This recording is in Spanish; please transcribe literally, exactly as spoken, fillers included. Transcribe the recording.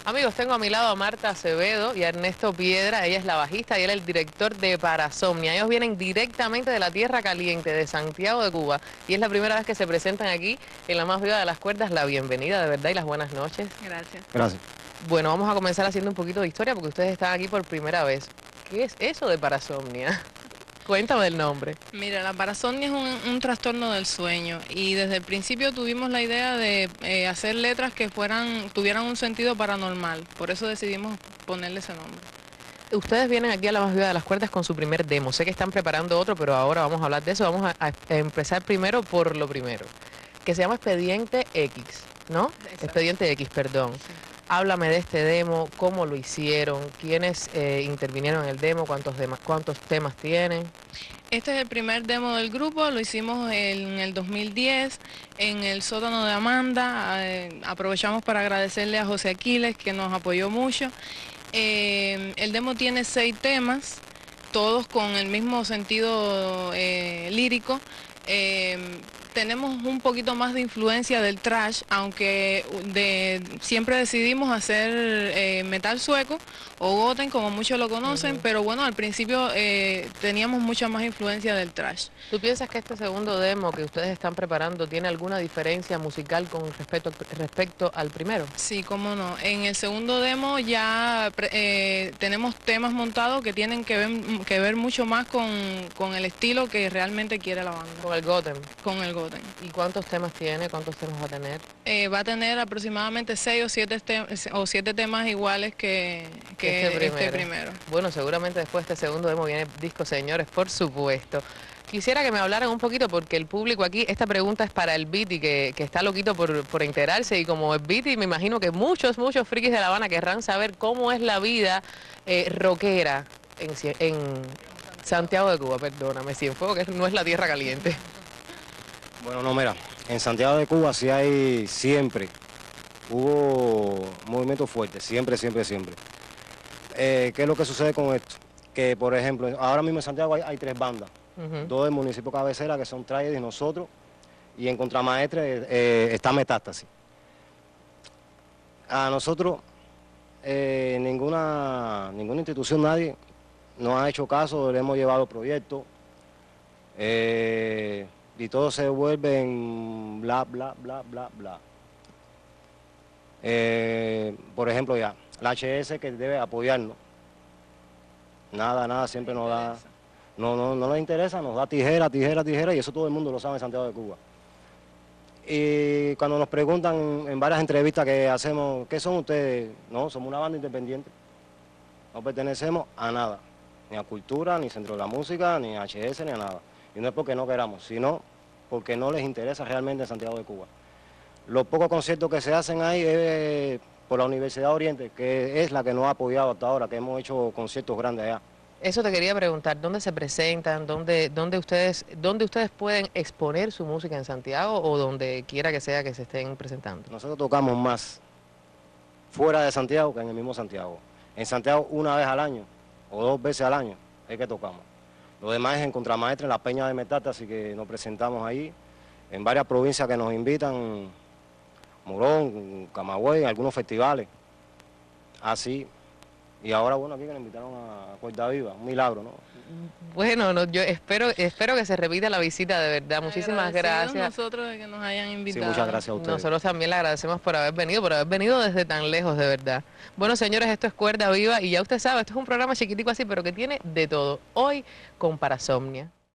Amigos, tengo a mi lado a Marta Acevedo y a Ernesto Piedra. Ella es la bajista y él es el director de Parasomnia. Ellos vienen directamente de la Tierra Caliente, de Santiago de Cuba. Y es la primera vez que se presentan aquí en la más viva de las cuerdas. La bienvenida, de verdad, y las buenas noches. Gracias. Gracias. Bueno, vamos a comenzar haciendo un poquito de historia porque ustedes están aquí por primera vez. ¿Qué es eso de Parasomnia? Cuéntame el nombre. Mira, la parasomnia es un, un trastorno del sueño y desde el principio tuvimos la idea de eh, hacer letras que fueran, tuvieran un sentido paranormal. Por eso decidimos ponerle ese nombre. Ustedes vienen aquí a la más viva de las cuerdas con su primer demo. Sé que están preparando otro, pero ahora vamos a hablar de eso. Vamos a, a empezar primero por lo primero, que se llama Expediente X, ¿no? Exacto. Expediente X, perdón. Sí. Háblame de este demo, cómo lo hicieron, quiénes eh, intervinieron en el demo, cuántos, dema- cuántos temas tienen. Este es el primer demo del grupo, lo hicimos en el dos mil diez en el sótano de Amanda. Eh, aprovechamos para agradecerle a José Aquiles que nos apoyó mucho. Eh, el demo tiene seis temas, todos con el mismo sentido eh, lírico. Eh, tenemos un poquito más de influencia del thrash, aunque de, siempre decidimos hacer eh, metal sueco o goten, como muchos lo conocen, Uh-huh. pero bueno, al principio eh, teníamos mucha más influencia del thrash. ¿Tú piensas que este segundo demo que ustedes están preparando tiene alguna diferencia musical con respecto, respecto al primero? Sí, cómo no. En el segundo demo ya eh, tenemos temas montados que tienen que ver, que ver mucho más con, con el estilo que realmente quiere la banda, Con el Gotham. con el goten. ¿Y cuántos temas tiene? ¿Cuántos temas va a tener? Eh, va a tener aproximadamente seis o siete, te o siete temas iguales que, que Este este, primero. primero. Bueno, seguramente después de este segundo demo viene disco, señores, por supuesto. Quisiera que me hablaran un poquito porque el público aquí, esta pregunta es para el Beatty, que, que está loquito por, por enterarse, y como el Beatty, me imagino que muchos, muchos frikis de La Habana querrán saber cómo es la vida eh, rockera en, Cie- en Santiago de Cuba, perdóname, Cienfuegos, que no es la tierra caliente. Bueno, no, mira, en Santiago de Cuba sí hay siempre, hubo movimientos fuertes, siempre, siempre, siempre. Eh, ¿qué es lo que sucede con esto? Que, por ejemplo, ahora mismo en Santiago hay, hay tres bandas, Ujú. dos del municipio cabecera, que son Trayed y nosotros, y en Contramaestre eh, está Metástasis. A nosotros, eh, ninguna, ninguna institución, nadie nos ha hecho caso, le hemos llevado proyectos, eh, y todo se vuelve en bla, bla, bla, bla, bla. Eh, por ejemplo, ya, la H S que debe apoyarnos, nada, nada, siempre nos da, no, no, no nos interesa, nos da tijera, tijera, tijera, y eso todo el mundo lo sabe en Santiago de Cuba. Y cuando nos preguntan en varias entrevistas que hacemos, ¿qué son ustedes? No, somos una banda independiente, no pertenecemos a nada, ni a Cultura, ni Centro de la Música, ni a H S, ni a nada. Y no es porque no queramos, sino porque no les interesa realmente en Santiago de Cuba. Los pocos conciertos que se hacen ahí es por la Universidad Oriente, que es la que nos ha apoyado hasta ahora, que hemos hecho conciertos grandes allá. Eso te quería preguntar, ¿dónde se presentan? ¿Dónde, dónde, ustedes, ¿Dónde ustedes pueden exponer su música en Santiago o donde quiera que sea que se estén presentando? Nosotros tocamos más fuera de Santiago que en el mismo Santiago. En Santiago una vez al año o dos veces al año es que tocamos. Lo demás es en Contramaestre, en la Peña de Metástasis, que nos presentamos ahí, en varias provincias que nos invitan, Morón, Camagüey, algunos festivales, así. Y ahora, bueno, aquí que nos invitaron a Cuerda Viva, un milagro, ¿no? Bueno, no, yo espero, espero que se repita la visita, de verdad. Muchísimas Agradecidos gracias. nosotros de que nos hayan Sí, invitado. muchas gracias a ustedes. Nosotros también le agradecemos por haber venido, por haber venido desde tan lejos, de verdad. Bueno, señores, esto es Cuerda Viva y ya usted sabe, esto es un programa chiquitico así, pero que tiene de todo. Hoy con Parasomnia.